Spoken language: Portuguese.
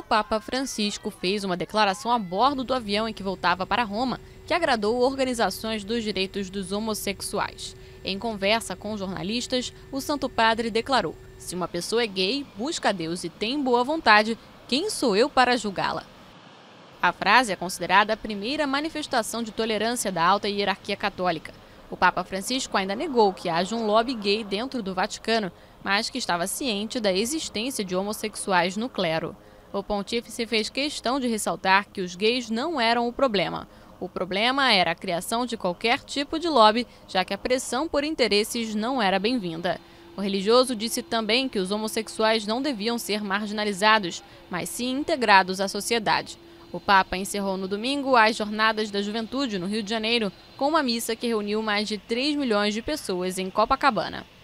Papa Francisco fez uma declaração a bordo do avião em que voltava para Roma, que agradou organizações dos direitos dos homossexuais. Em conversa com jornalistas, o Santo Padre declarou: "Se uma pessoa é gay, busca a Deus e tem boa vontade, quem sou eu para julgá-la?" A frase é considerada a primeira manifestação de tolerância da alta hierarquia católica. O Papa Francisco ainda negou que haja um lobby gay dentro do Vaticano, mas que estava ciente da existência de homossexuais no clero. O pontífice fez questão de ressaltar que os gays não eram o problema. O problema era a criação de qualquer tipo de lobby, já que a pressão por interesses não era bem-vinda. O religioso disse também que os homossexuais não deviam ser marginalizados, mas sim integrados à sociedade. O Papa encerrou no domingo as Jornadas da Juventude no Rio de Janeiro, com uma missa que reuniu mais de 3 milhões de pessoas em Copacabana.